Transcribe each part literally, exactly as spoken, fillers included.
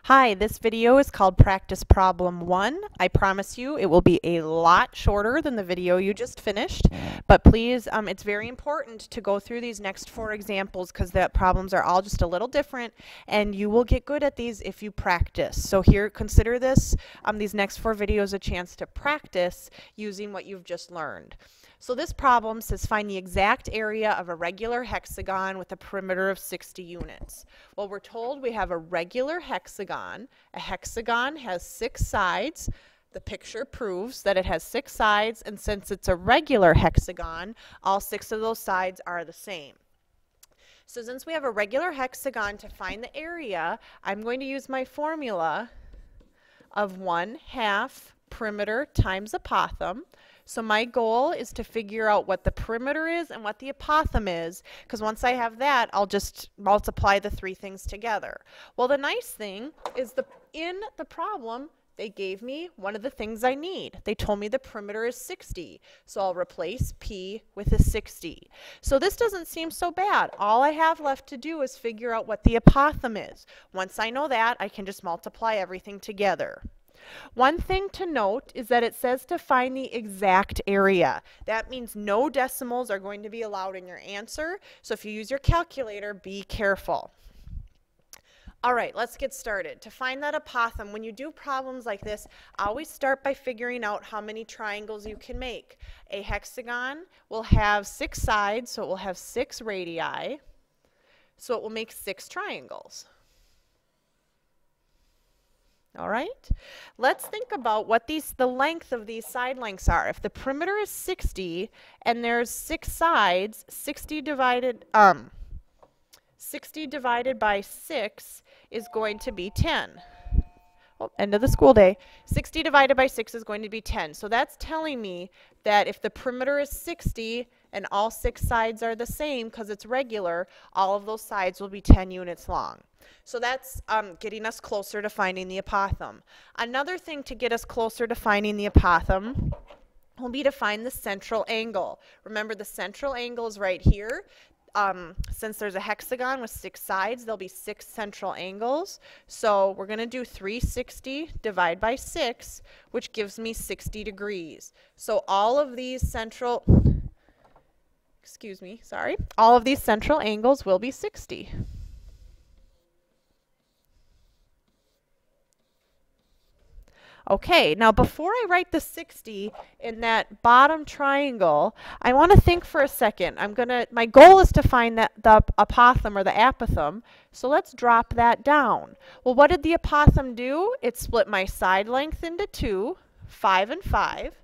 Hi, this video is called Practice Problem one. I promise you it will be a lot shorter than the video you just finished, but please, um, it's very important to go through these next four examples because the problems are all just a little different and you will get good at these if you practice. So here, consider this, um, these next four videos a chance to practice using what you've just learned. So this problem says find the exact area of a regular hexagon with a perimeter of sixty units. Well, we're told we have a regular hexagon. A hexagon has six sides. The picture proves that it has six sides, and since it's a regular hexagon, all six of those sides are the same. So since we have a regular hexagon, to find the area, I'm going to use my formula of one half perimeter times apothem. So my goal is to figure out what the perimeter is and what the apothem is, because once I have that, I'll just multiply the three things together. Well, the nice thing is the in the problem, they gave me one of the things I need. They told me the perimeter is sixty, so I'll replace P with a sixty. So this doesn't seem so bad. All I have left to do is figure out what the apothem is. Once I know that, I can just multiply everything together. One thing to note is that it says to find the exact area. That means no decimals are going to be allowed in your answer. So if you use your calculator, be careful. All right, let's get started. To find that apothem, when you do problems like this, always start by figuring out how many triangles you can make. A hexagon will have six sides, so it will have six radii. So it will make six triangles. All right, let's think about what these, the length of these side lengths are. If the perimeter is sixty and there's six sides, sixty divided, um, sixty divided by six is going to be ten. Well, end of the school day. sixty divided by six is going to be ten. So that's telling me that if the perimeter is sixty and all six sides are the same because it's regular, all of those sides will be ten units long. So that's um, getting us closer to finding the apothem. Another thing to get us closer to finding the apothem will be to find the central angle. Remember, the central angle is right here. Um, since there's a hexagon with six sides, there'll be six central angles. So we're going to do three hundred sixty divided by six, which gives me sixty degrees. So all of these central, excuse me, sorry, all of these central angles will be sixty. Okay, now before I write the sixty in that bottom triangle, I want to think for a second. I'm gonna, my goal is to find that the apothem or the apothem, so let's drop that down. Well, what did the apothem do? It split my side length into two, five and five,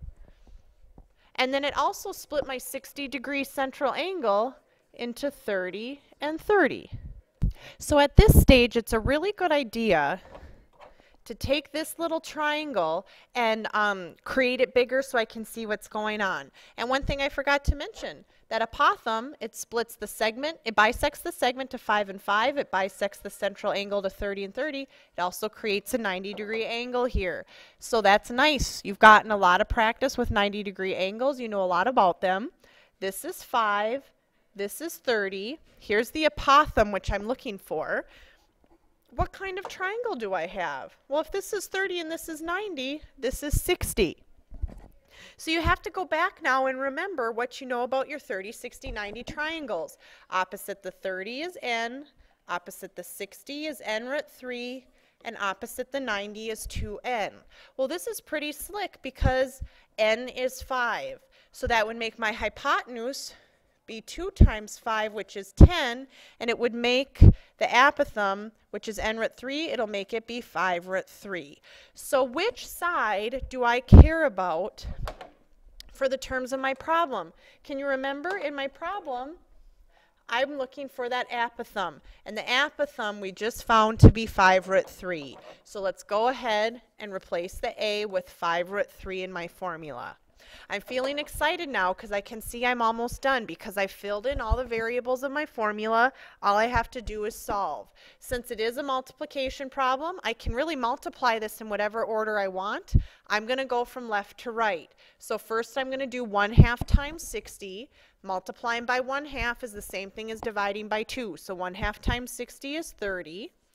and then it also split my sixty degree central angle into thirty and thirty. So at this stage, it's a really good idea to take this little triangle and um, create it bigger so I can see what's going on. And one thing I forgot to mention, that apothem, it splits the segment, it bisects the segment to five and five, it bisects the central angle to thirty and thirty, it also creates a ninety degree angle here. So that's nice. You've gotten a lot of practice with ninety degree angles, you know a lot about them. This is five, this is thirty, here's the apothem which I'm looking for. What kind of triangle do I have? Well, if this is thirty and this is ninety, this is sixty. So you have to go back now and remember what you know about your thirty, sixty, ninety triangles. Opposite the thirty is n, opposite the sixty is n root three, and opposite the ninety is two n. Well, this is pretty slick because n is five. So that would make my hypotenuse be two times five, which is ten, and it would make the apothem, which is n root three, it'll make it be five root three. So which side do I care about for the terms of my problem? Can you remember in my problem, I'm looking for that apothem, and the apothem we just found to be five root three. So let's go ahead and replace the a with five root three in my formula. I'm feeling excited now because I can see I'm almost done because I filled in all the variables of my formula. All I have to do is solve. Since it is a multiplication problem, I can really multiply this in whatever order I want. I'm going to go from left to right. So first I'm going to do one half times sixty. Multiplying by one half is the same thing as dividing by two. So one half times sixty is thirty.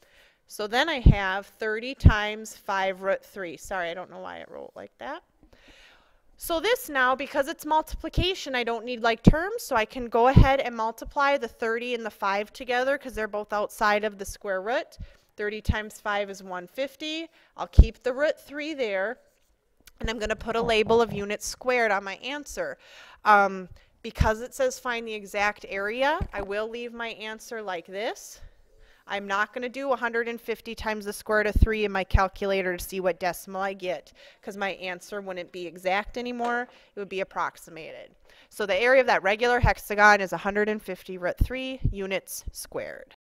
So then I have thirty times five root three. Sorry, I don't know why it wrote like that. So this now, because it's multiplication, I don't need like terms, so I can go ahead and multiply the thirty and the five together because they're both outside of the square root. thirty times five is one hundred fifty. I'll keep the root three there, and I'm going to put a label of units squared on my answer. Um, because it says find the exact area, I will leave my answer like this. I'm not going to do one hundred fifty times the square root of three in my calculator to see what decimal I get, because my answer wouldn't be exact anymore. It would be approximated. So the area of that regular hexagon is one hundred fifty root three units squared.